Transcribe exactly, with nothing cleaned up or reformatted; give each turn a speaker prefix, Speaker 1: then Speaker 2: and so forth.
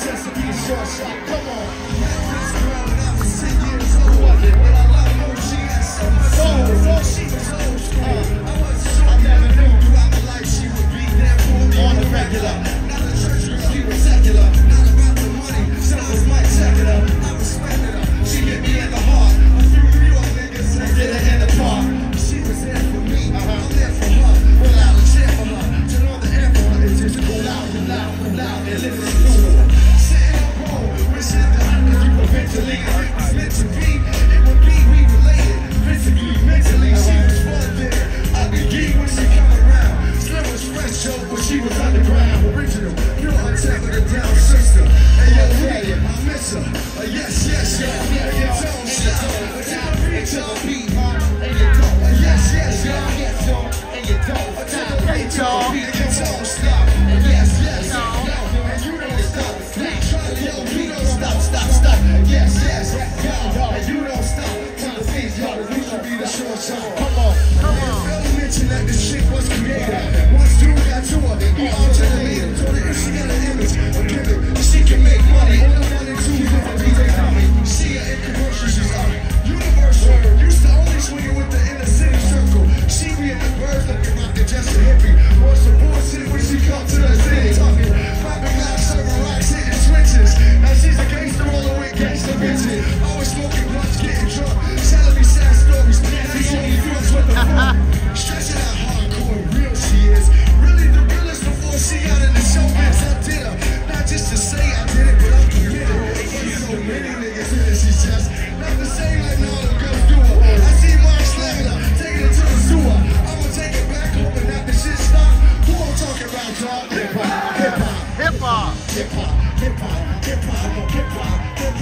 Speaker 1: just to be a short shot. Come on. This girl when I was ten years old. Who was it? But I love her, she had so much soul. She was old school. I wasn't sure. I never knew throughout my life she would be there for me on the regular. Not a church girl, she was secular. Not about the money, someone might check it up. I respected her. She hit me in the heart. A few New York niggas and did it in the park. She was there for me. I'm there for her. Without a chair for her. Turn on the air for her and just go loud and loud and loud and listen to her. Sitting on roll, wishing that I could do eventually. If it was meant to be, it would be we related. Physically, mentally, she was fun there. I could get when she come around. Slim was fresh, Joe, but she was underground. Original, pure untapped with a down sister. And yo, hey, I miss her. Uh, yes, yes, yo, yeah, you don't stop. Without reach to the beat, and you don't. Uh, yes, yes, yo, yes, yo, and you don't. Without reach to the beat, and you don't stop. And yes, yes, yo, and you don't stop. Yo, you don't stop, stop, stop. Yes, yes, yo, and you don't stop. Tell the things, yo, we should be the short shot. Come on, come on. Don't mention that this shit was created. Once dude got to her, he altered the leader. Told her if she got an image, or give it, she can make money. All the one and two, P J coming. See her in commercials, she's up. Universal, used to only swing it with the inner city circle. She be in the birds looking like they're just a hippie. Want some bullshit when she come to the city. Talking, popping out, serving rocks, hitting switches. Now she's a gangster all the way, gangster bitches. Always smoking blunts, getting drunk. Telling me sad stories, man, she only feels with the fun. Stretching out hardcore, real she is. Really the realest before she got in the showbiz. I did her, not just to say I did it, but I'm committed. There's so many niggas in it, she's just not the same like no other girls do her. I see Mark slamming her, taking her to the sewer. I'ma take it back home and after shit stop. Who I'm talking about, dog? Hip hop, hip hop, hip hop, hip hop, hip hop, hip hop, hip hop, hip hop.